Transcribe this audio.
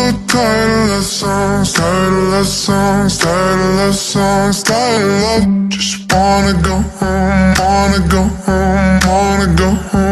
tired of love songs, tired of love songs, tired of love songs, tired of love. Just wanna go home, wanna go home, wanna go home.